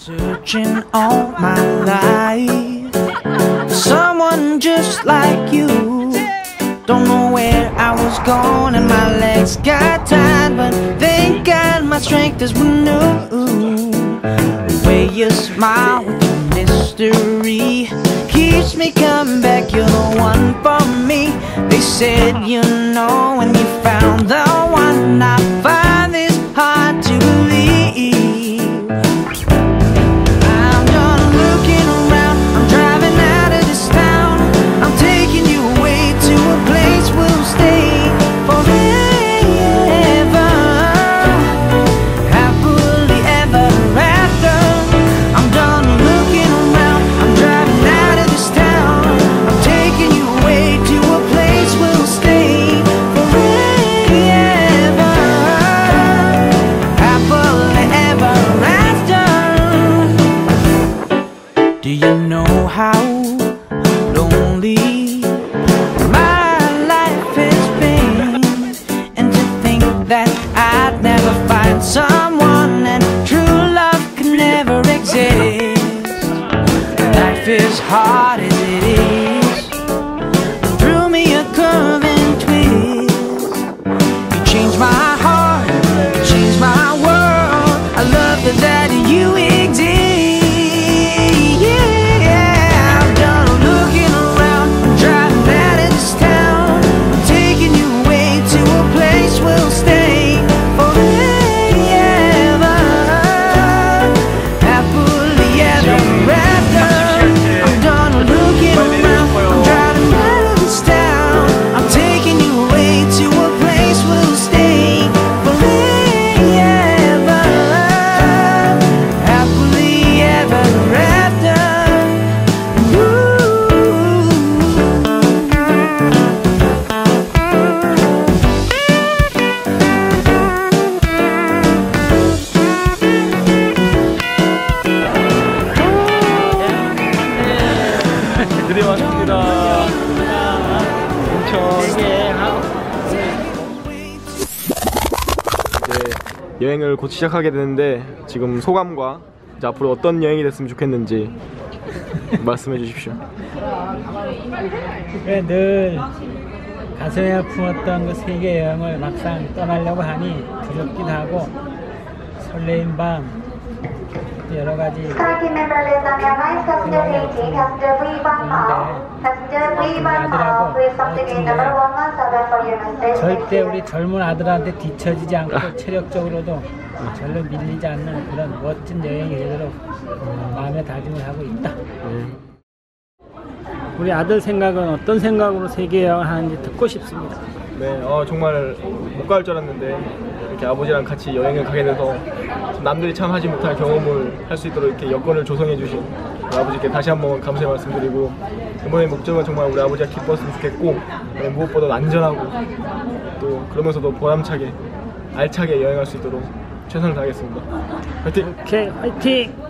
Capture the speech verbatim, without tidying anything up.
Searching all my life for someone just like you. Don't know where I was going and my legs got tired, but thank God my strength is renewed. The way you smile with your mystery keeps me coming back. You're the one for me. They said you know when you found the one. I find this hard to believe. I'm done looking around. I'm driving out of this town. I'm taking you away to a place we'll stay forever, happily ever after. I'm done looking around. I'm driving out of this town. I'm taking you away to a place we'll stay forever, happily ever after. Do you know how lonely my life has been? And to think that I'd never find someone and true love could never exist. Life is hard as it is. Threw me a curve and twist. You changed my heart, changed my world. I love the that you exist. Yeah, I'm done looking around. I'm driving out of this town. I'm taking you away to a place we'll stay forever, happily ever after. I'm done looking around. I'm driving out of this town. I'm taking you away to a place we'll stay forever, happily ever after. 드디어 왔습니다. 인천. 이제 여행을 곧 시작하게 되는데 지금 소감과 이제 앞으로 어떤 여행이 됐으면 좋겠는지 말씀해 주십시오. 그래, 늘 가슴에 품었던 그 세계 여행을 막상 떠나려고 하니 두렵기도 하고 설레임 밤 여러 가지 생각이 있는데 우리 아들하고 절대 우리 젊은 아들한테 뒤처지지 않고 체력적으로도 절로 밀리지 않는 그런 멋진 여행이 되도록 마음에 다짐을 하고 있다. 우리 아들 생각은 어떤 생각으로 세계 여행을 하는지 듣고 싶습니다. 네, 어, 정말 못 갈 줄 알았는데 이렇게 아버지랑 같이 여행을 가게 돼서 남들이 참 하지 못할 경험을 할 수 있도록 이렇게 여건을 조성해 주신 우리 아버지께 다시 한번 감사의 말씀드리고, 이번의 목적은 정말 우리 아버지가 기뻤으면 좋겠고, 무엇보다 안전하고 또 그러면서도 보람차게 알차게 여행할 수 있도록 최선을 다하겠습니다. 화이팅! 오케이, 화이팅!